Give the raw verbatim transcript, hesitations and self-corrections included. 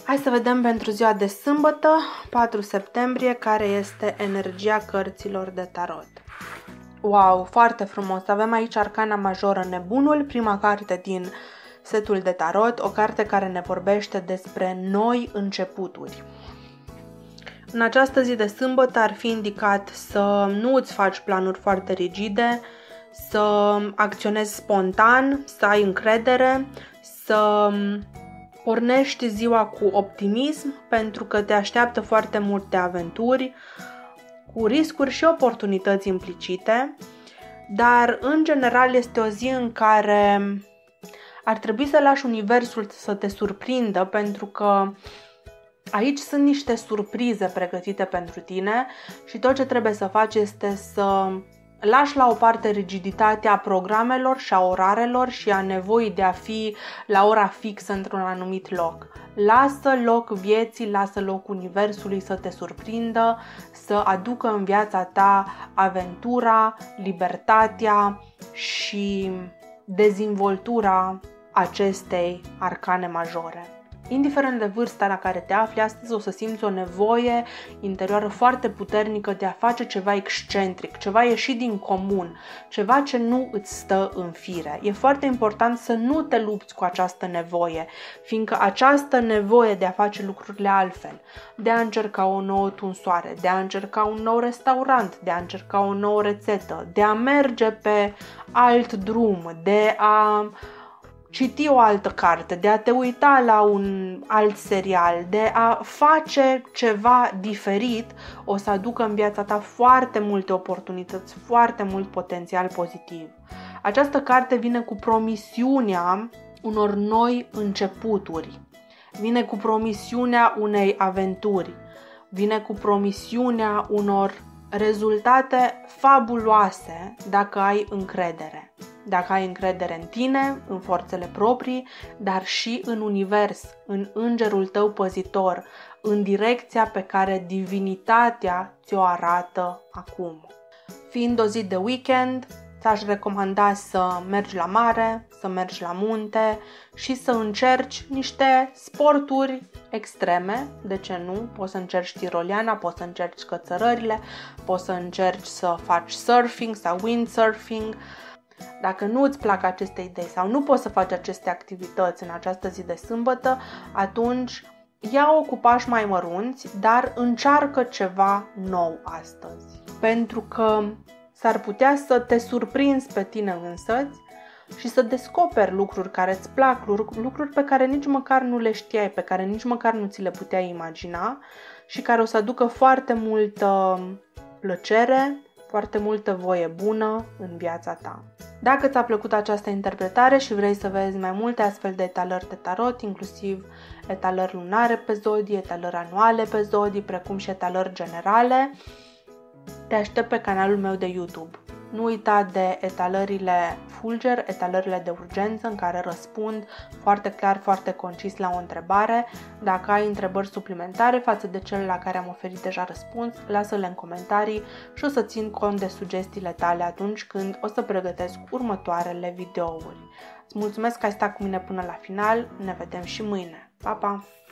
Hai să vedem pentru ziua de sâmbătă, patru septembrie, care este energia cărților de tarot. Wow, foarte frumos! Avem aici Arcana Majoră, Nebunul, prima carte din setul de tarot, o carte care ne vorbește despre noi începuturi. În această zi de sâmbătă ar fi indicat să nu îți faci planuri foarte rigide, să acționezi spontan, să ai încredere, să pornești ziua cu optimism, pentru că te așteaptă foarte multe aventuri, cu riscuri și oportunități implicite, dar în general este o zi în care ar trebui să lași universul să te surprindă, pentru că aici sunt niște surprize pregătite pentru tine și tot ce trebuie să faci este să lași la o parte rigiditatea programelor și a orarelor și a nevoii de a fi la ora fixă într-un anumit loc. Lasă loc vieții, lasă loc universului să te surprindă, să aducă în viața ta aventura, libertatea și dezvoltura acestei arcane majore. Indiferent de vârsta la care te afli, astăzi o să simți o nevoie interioară foarte puternică de a face ceva excentric, ceva ieșit din comun, ceva ce nu îți stă în fire. E foarte important să nu te lupți cu această nevoie, fiindcă această nevoie de a face lucrurile altfel, de a încerca o nouă tunsoare, de a încerca un nou restaurant, de a încerca o nouă rețetă, de a merge pe alt drum, de a citi o altă carte, de a te uita la un alt serial, de a face ceva diferit, o să aducă în viața ta foarte multe oportunități, foarte mult potențial pozitiv. Această carte vine cu promisiunea unor noi începuturi, vine cu promisiunea unei aventuri, vine cu promisiunea unor rezultate fabuloase dacă ai încredere. Dacă ai încredere în tine, în forțele proprii, dar și în univers, în îngerul tău păzitor, în direcția pe care divinitatea ți-o arată acum. Fiind o zi de weekend, ți-aș recomanda să mergi la mare, să mergi la munte și să încerci niște sporturi extreme. De ce nu? Poți să încerci tiroliana, poți să încerci cățărările, poți să încerci să faci surfing sau windsurfing. Dacă nu îți plac aceste idei sau nu poți să faci aceste activități în această zi de sâmbătă, atunci ia-o cu pași mai mărunți, dar încearcă ceva nou astăzi. Pentru că s-ar putea să te surprinzi pe tine însăți și să descoperi lucruri care îți plac, lucruri pe care nici măcar nu le știai, pe care nici măcar nu ți le puteai imagina și care o să aducă foarte multă plăcere, foarte multă voie bună în viața ta. Dacă ți-a plăcut această interpretare și vrei să vezi mai multe astfel de etalări de tarot, inclusiv etalări lunare pe zodii, etalări anuale pe zodii, precum și etalări generale, te aștept pe canalul meu de YouTube. Nu uita de etalările fulger, etalările de urgență, în care răspund foarte clar, foarte concis la o întrebare. Dacă ai întrebări suplimentare față de cele la care am oferit deja răspuns, lasă-le în comentarii și o să țin cont de sugestiile tale atunci când o să pregătesc următoarele videouri. Îți mulțumesc că ai stat cu mine până la final, ne vedem și mâine. Pa, pa!